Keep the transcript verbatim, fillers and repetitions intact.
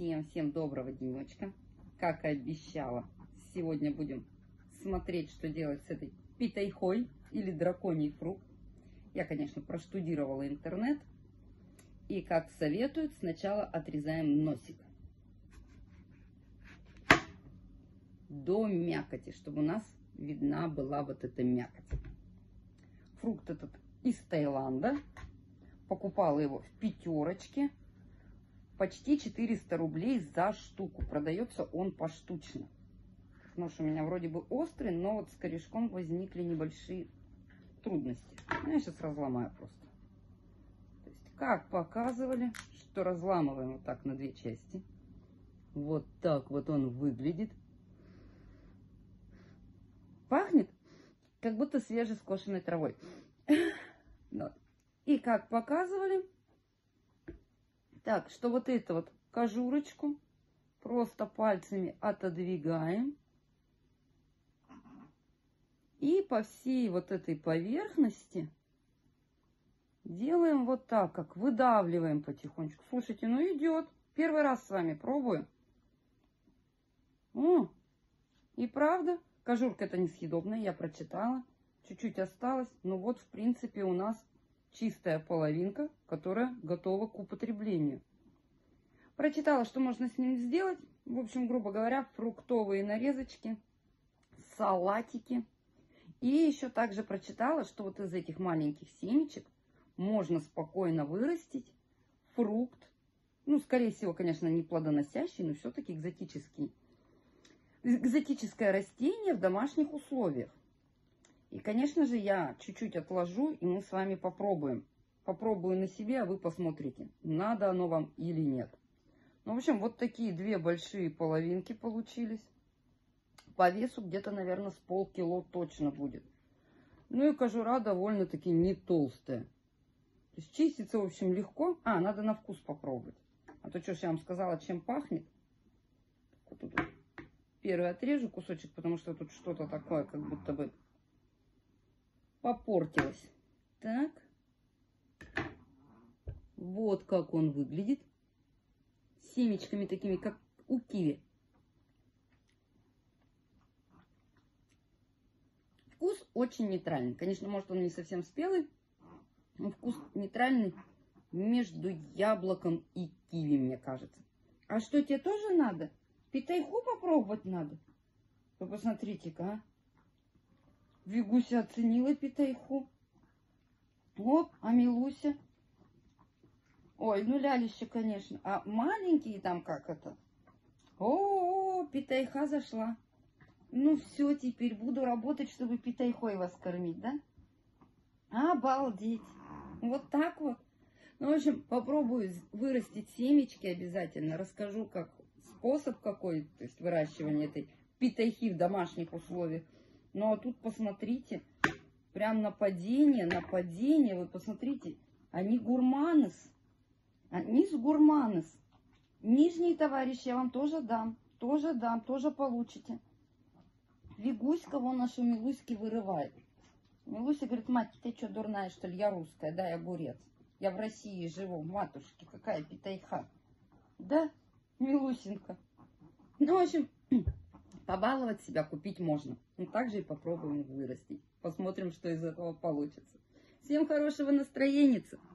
Всем-всем доброго денечка. Как и обещала, сегодня будем смотреть, что делать с этой питайхой или драконий фрукт. Я, конечно, проштудировала интернет. И, как советуют, сначала отрезаем носик до мякоти, чтобы у нас видна была вот эта мякоть. Фрукт этот из Таиланда. Покупала его в пятерочке. Почти четыреста рублей за штуку. Продается он поштучно. Нож у меня вроде бы острый, но вот с корешком возникли небольшие трудности. Я сейчас разломаю просто. То есть, как показывали, что разламываем вот так на две части. Вот так вот он выглядит. Пахнет, как будто свежескошенной травой. И как показывали, так, что вот эту вот кожурочку просто пальцами отодвигаем. И по всей вот этой поверхности делаем вот так, как выдавливаем потихонечку. Слушайте, ну идет. Первый раз с вами пробую. О, и правда, кожурка это несъедобная, я прочитала. Чуть-чуть осталось. Но вот, в принципе, у нас чистая половинка, которая готова к употреблению. Прочитала, что можно с ним сделать. В общем, грубо говоря, фруктовые нарезочки, салатики. И еще также прочитала, что вот из этих маленьких семечек можно спокойно вырастить фрукт. Ну, скорее всего, конечно, не плодоносящий, но все-таки экзотический. Экзотическое растение в домашних условиях. И, конечно же, я чуть-чуть отложу, и мы с вами попробуем. Попробую на себе, а вы посмотрите, надо оно вам или нет. Ну, в общем, вот такие две большие половинки получились. По весу где-то, наверное, с полкило точно будет. Ну и кожура довольно-таки не толстая. То есть чистится, в общем, легко. А, надо на вкус попробовать. А то что ж я вам сказала, чем пахнет. Вот тут первый отрежу кусочек, потому что тут что-то такое, как будто бы попортилось. Так. Вот как он выглядит. С семечками такими, как у киви. Вкус очень нейтральный. Конечно, может он не совсем спелый, но вкус нейтральный между яблоком и киви, мне кажется. А что, тебе тоже надо? Питайху попробовать надо? Вы посмотрите-ка, а. Вигуся оценила питайху. Оп, а Милуся? Ой, ну лялище, конечно. А маленькие там как это? О, -о, -о питайха зашла. Ну все, теперь буду работать, чтобы питайхой вас кормить, да? Обалдеть. Вот так вот. Ну, в общем, попробую вырастить семечки обязательно. Расскажу, как способ какой, то есть выращивания этой питайхи в домашних условиях. Ну, а тут посмотрите, прям нападение, нападение. Вы посмотрите, они гурманес. Они с гурманес. Нижние товарищи я вам тоже дам. Тоже дам, тоже получите. Вигуська вон нашу Милуськи вырывает. Милуся говорит: мать, ты что, дурная, что ли? Я русская, дай огурец. Я в России живу, матушки, какая питайха. Да, Милусенька. Ну, в общем, побаловать себя купить можно. Ну, также и попробуем вырастить. Посмотрим, что из этого получится. Всем хорошего настроения.